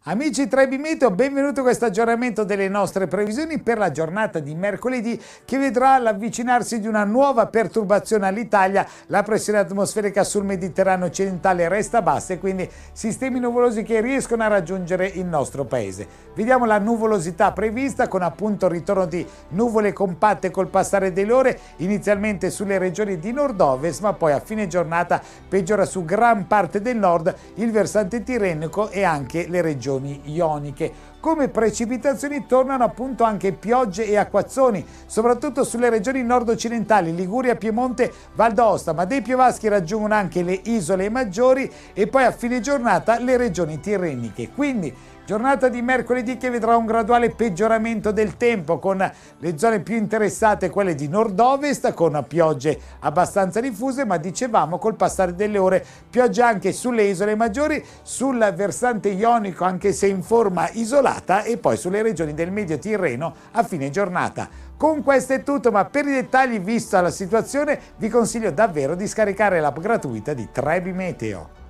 Amici Trebi Meteo, benvenuti a questo aggiornamento delle nostre previsioni per la giornata di mercoledì che vedrà l'avvicinarsi di una nuova perturbazione all'Italia. La pressione atmosferica sul Mediterraneo occidentale resta bassa e quindi sistemi nuvolosi che riescono a raggiungere il nostro paese. Vediamo la nuvolosità prevista con appunto il ritorno di nuvole compatte col passare delle ore, inizialmente sulle regioni di nord-ovest, ma poi a fine giornata peggiora su gran parte del nord, il versante tirrenico e anche le regioni ioniche. Come precipitazioni tornano appunto anche piogge e acquazzoni, soprattutto sulle regioni nord-occidentali, Liguria, Piemonte, Val d'Aosta, ma dei piovaschi raggiungono anche le isole maggiori e poi a fine giornata le regioni tirreniche. Quindi giornata di mercoledì che vedrà un graduale peggioramento del tempo, con le zone più interessate quelle di nord-ovest con piogge abbastanza diffuse, ma dicevamo col passare delle ore piogge anche sulle isole maggiori, sul versante ionico anche se in forma isolata e poi sulle regioni del Medio Tirreno a fine giornata. Con questo è tutto, ma per i dettagli vista la situazione vi consiglio davvero di scaricare l'app gratuita di Trebi Meteo.